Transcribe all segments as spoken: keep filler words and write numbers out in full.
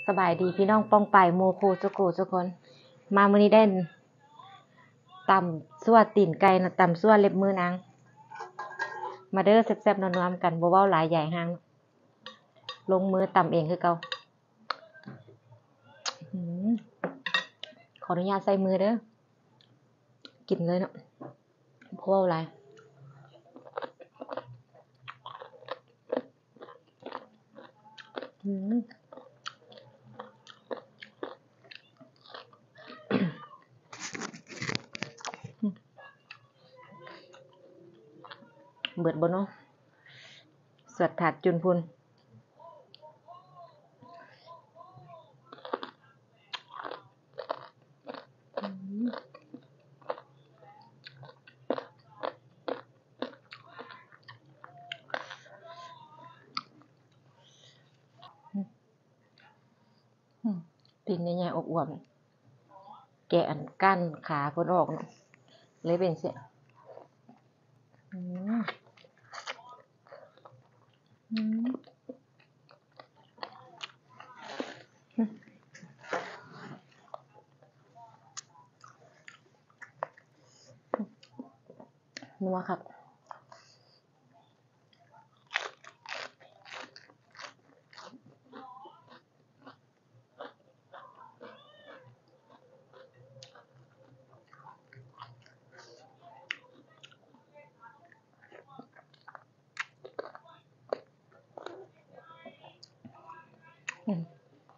สบายดีพี่น้องป้องไปโมโคสุโกทุกคน มามื้อนี้ได้ตำซั่วตีนไก่นะตำซั่วเล็บมือนางมาเด้อแซ่บๆนัวๆกันบ่เว้าหลายใหญ่ห้างลงมือตำเองคือเก่าอื้อหือขออนุญาตใส่มือเด้อกินเลยเนาะบ่เว้าหลายอื้อหือเบิดบ่เนาะสวดถาดจุนพุนตีนใหญ่ๆอวบๆแกะอันก้านขาเพิ่นออกเนาะเลยเป็นเสียอืมอืมนัวครับอืม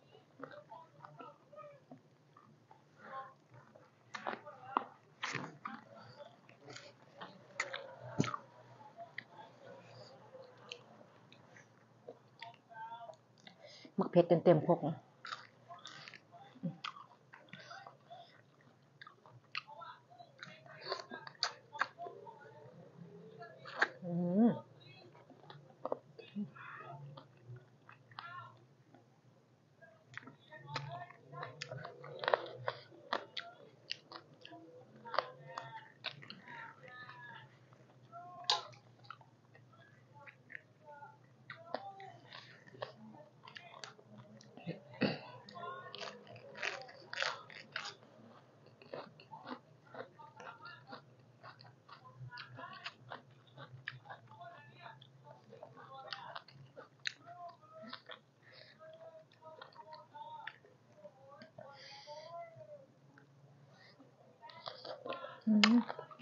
มักเผ็ดเต็มๆพกอืมอืม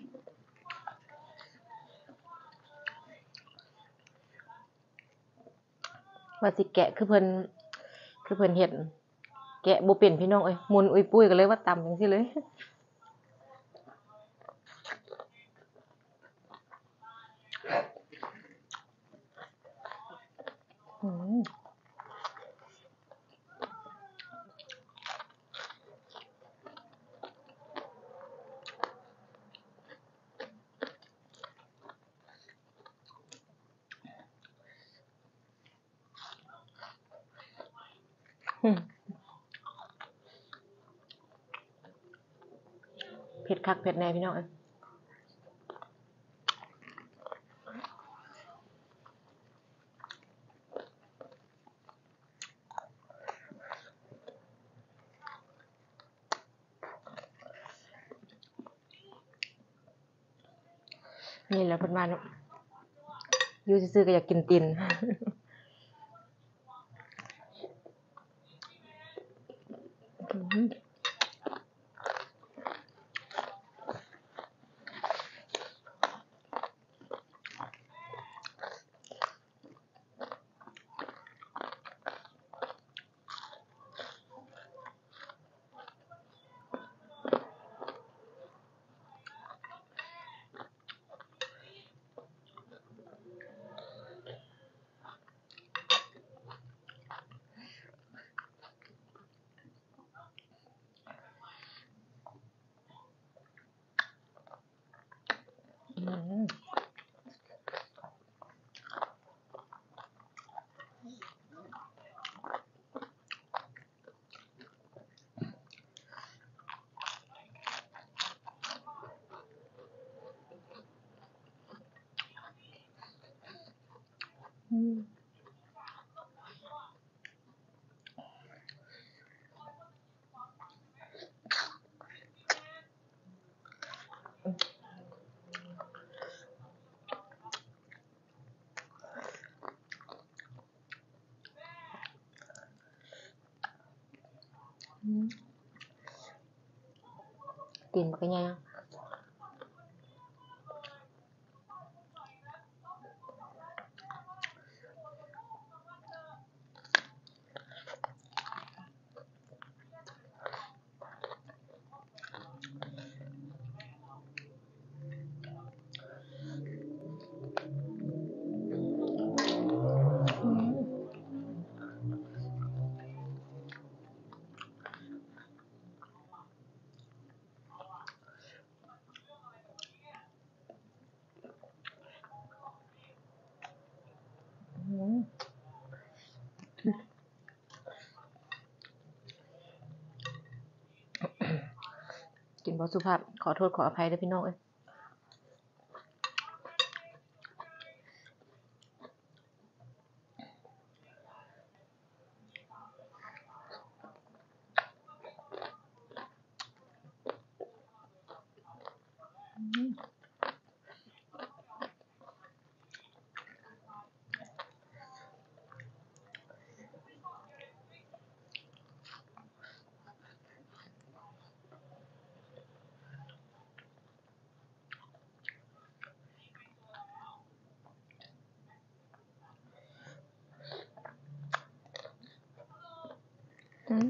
ว่าสิแกะคือเพิ่นคือเพิ่นเฮ็ดแกะบ่เป็นพี่น้องเอ้ยหมุนอุ้ยปุ้ยก็เลยว่าตำจังซี่เลยอืมอืมเผ็ดคักเผ็ดแน่พี่น้องเอ้ยนี่แหละเพิ่นว่าเนาะอยู่ซื่อๆก็อยากกินตีนอืมตีนบักยังไงกินบอสุภาพขอโทษขออภัยด้วยพี่น้องเอ้ยอืม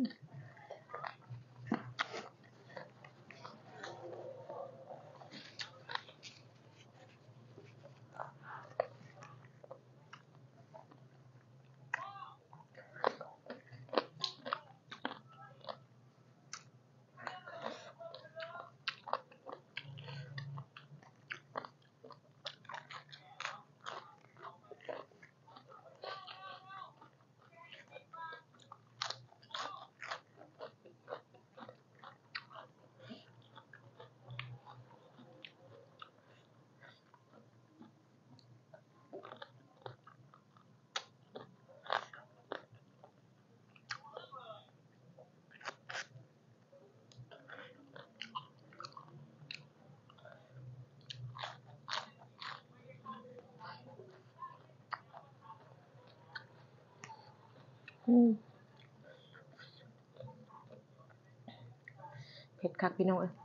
อืมเผ็ดคักพี่น้องเอ้ย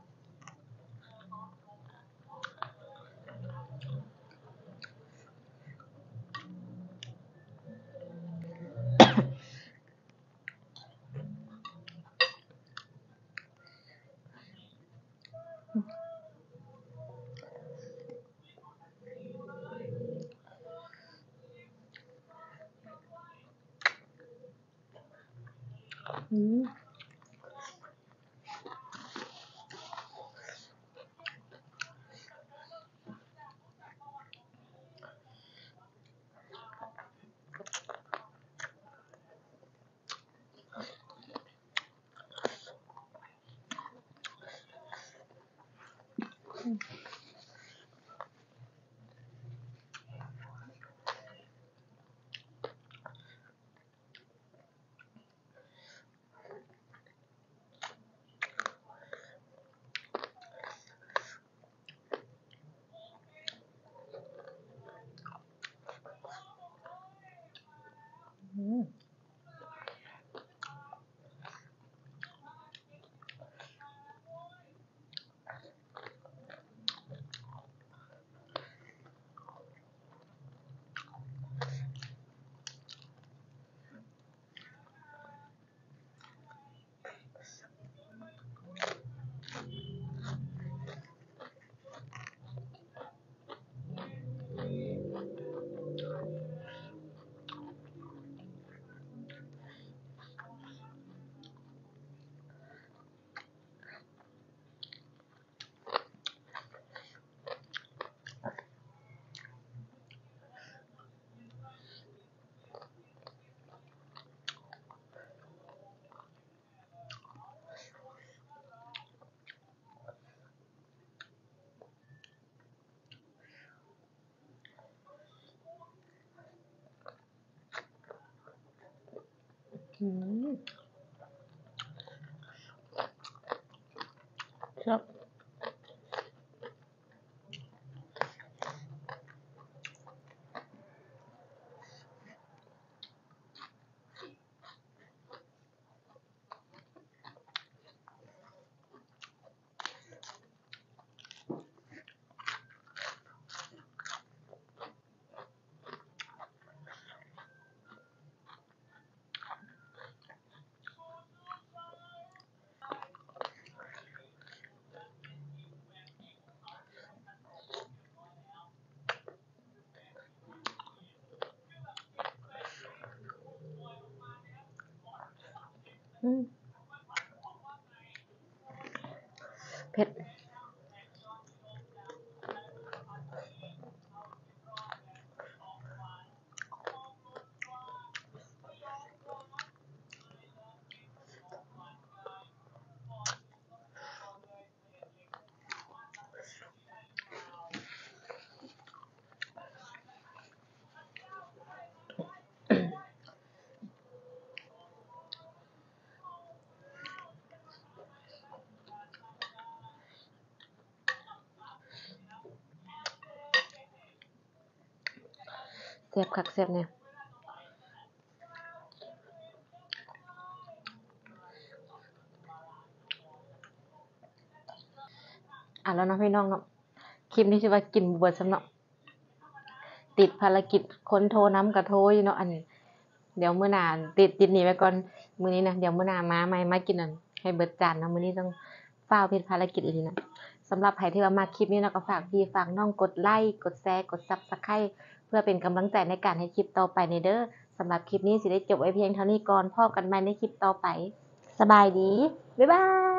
อืมอืมอืมครับอืมเผ็ดแซ่บคักแซ่บเนี่ยอ่ะแล้วเนาะพี่น้องเนาะคลิปนี้สิว่ากินบ่เบิดซ้ำเนาะติดภารกิจคนโทรน้ำกับโทรอยู่เนาะอันนี้เดี๋ยวมื้อหน้าติดติดหนีไว้ก่อนมื้อนี้นะเดี๋ยวมื้อหน้ามาใหม่มากินอันให้เบิดจานนะมื้อนี้ต้องฟ้าวเฮ็ดภารกิจอีหลีนะสำหรับใครที่ว่ามาคลิปนี้เนาะก็ฝากพี่ฝากน้องกดไลค์กดแชร์กด Subscribe เพื่อเป็นกำลังใจในการให้คลิปต่อไปในเด้อสำหรับคลิปนี้สิได้จบไว้เพียงเท่านี้ก่อนพบกันใหม่ในคลิปต่อไปสบายดีบ๊ายบาย